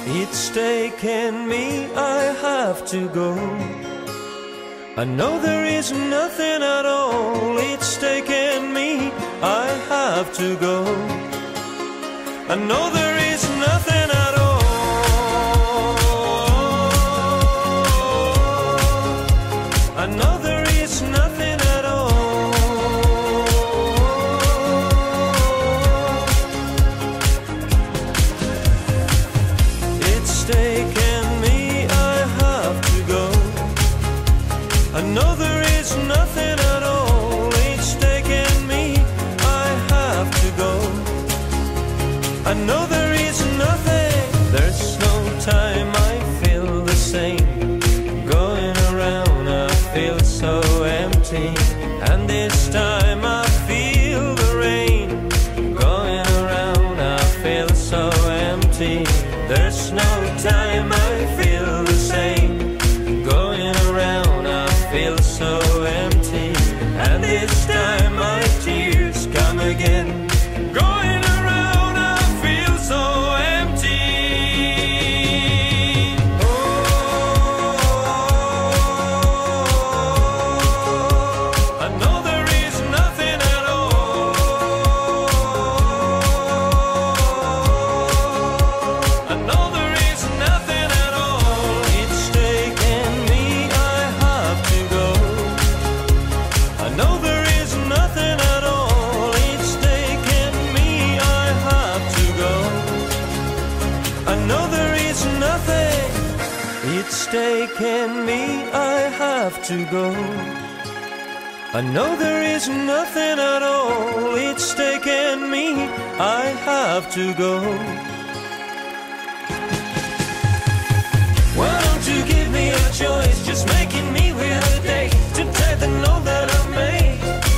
It's taken me, I have to go. I know there is nothing at all. It's taken me, I have to go. I know there is nothing at all. I know there is nothing at all. It's taken me, I have to go. I know there is nothing at all. It's taken me, I have to go. I know there is nothing. There's no time I feel the same. Going around I feel so empty. And this time I feel the rain. Going around I feel so empty. There's no time I feel the same. Going around I feel so empty. And this time my tears come again. Going around I feel so empty. Oh, I know there is nothing at all. I know there is nothing at all. It's taken me, I have to go. I know there is nothing at all. It's taken me, I have to go. I know there is nothing. It's taken me, I have to go. I know there is nothing at all. It's taken me, I have to go. Why don't you give me a choice? Just making me wait a day to take the note that I made.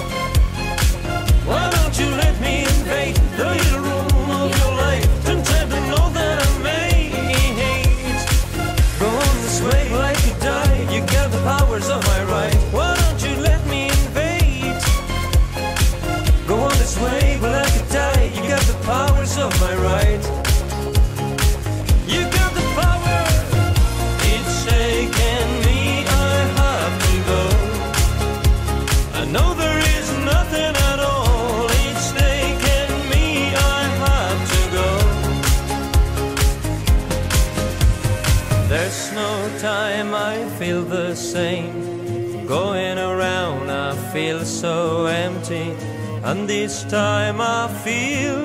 Why don't you let me invade the little room of your life and take the note that I made? Go on this way like you die. You got the powers of my right. Why don't you let me invade? Go on this way like you die. You got the powers of my right. You got the power. It's taken me, I have to go. I know there is nothing at all. It's taken me, I have to go. There's no time I feel the same. Going around I feel so empty. And this time I feel